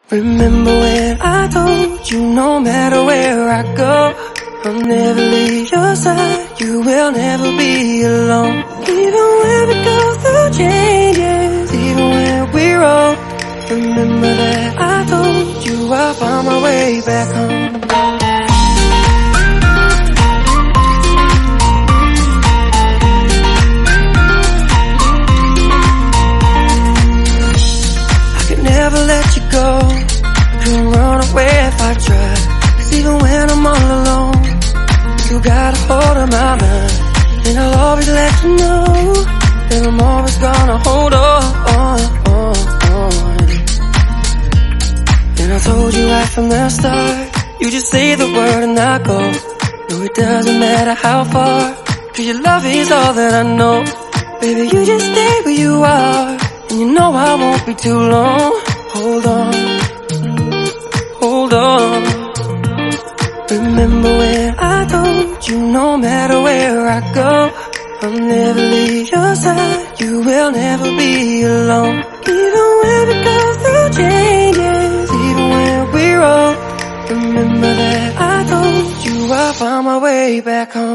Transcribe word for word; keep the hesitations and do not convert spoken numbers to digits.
Remember when I told you no matter where I go, I'll never leave your side, you will never be alone. Even when we go through changes, even when we're old, remember that I told you I'll find my way back home. I could never let you go, couldn't run away if I tried. Cause even when I'm all alone, you got a hold of my mind. And I'll always let you know that I'm always gonna hold on, on, on, on. And I told you right from the start, you just say the word and I go. No, it doesn't matter how far, cause your love is all that I know. Baby, you just stay where you are, and you know I won't be too long. Hold on, hold on. Remember when I told you no matter where I go, I'll never leave your side, you will never be alone. Even when we go through changes, even when we're old, remember that I told you I'll find my way back home.